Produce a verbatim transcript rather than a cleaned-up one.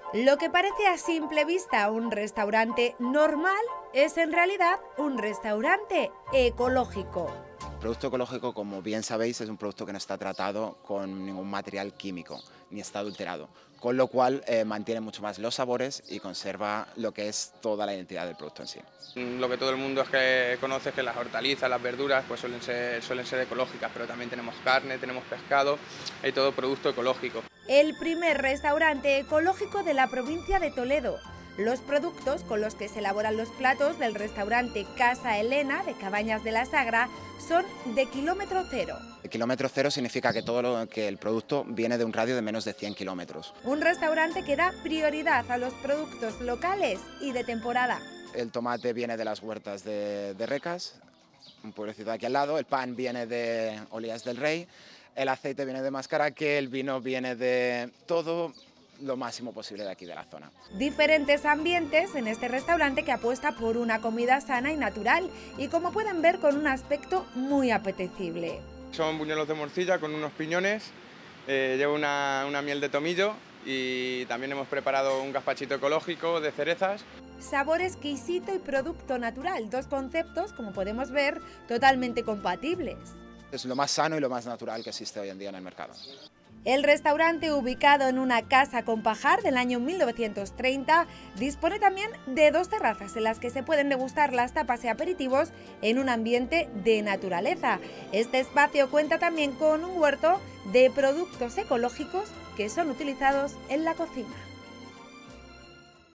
Lo que parece a simple vista un restaurante normal es en realidad un restaurante ecológico. El producto ecológico, como bien sabéis, es un producto que no está tratado con ningún material químico, ni está adulterado, con lo cual eh, mantiene mucho más los sabores y conserva lo que es toda la identidad del producto en sí. Lo que todo el mundo es que conoce es que las hortalizas, las verduras, pues suelen ser, suelen ser ecológicas, pero también tenemos carne, tenemos pescado y todo producto ecológico. El primer restaurante ecológico de la provincia de Toledo. Los productos con los que se elaboran los platos del restaurante Casa Elena de Cabañas de la Sagra son de kilómetro cero. El kilómetro cero significa que todo lo que el producto viene de un radio de menos de cien kilómetros. Un restaurante que da prioridad a los productos locales y de temporada. El tomate viene de las huertas de, de Recas, un pueblecito aquí al lado. El pan viene de Olías del Rey. El aceite viene de Mascaraque. El vino viene de todo lo máximo posible de aquí de la zona. Diferentes ambientes en este restaurante que apuesta por una comida sana y natural y, como pueden ver, con un aspecto muy apetecible. Son buñuelos de morcilla con unos piñones, eh, lleva una, una miel de tomillo y también hemos preparado un gazpachito ecológico de cerezas. Sabor exquisito y producto natural, dos conceptos, como podemos ver, totalmente compatibles. Es lo más sano y lo más natural que existe hoy en día en el mercado. El restaurante, ubicado en una casa con pajar del año mil novecientos treinta, dispone también de dos terrazas en las que se pueden degustar las tapas y aperitivos en un ambiente de naturaleza. Este espacio cuenta también con un huerto de productos ecológicos que son utilizados en la cocina.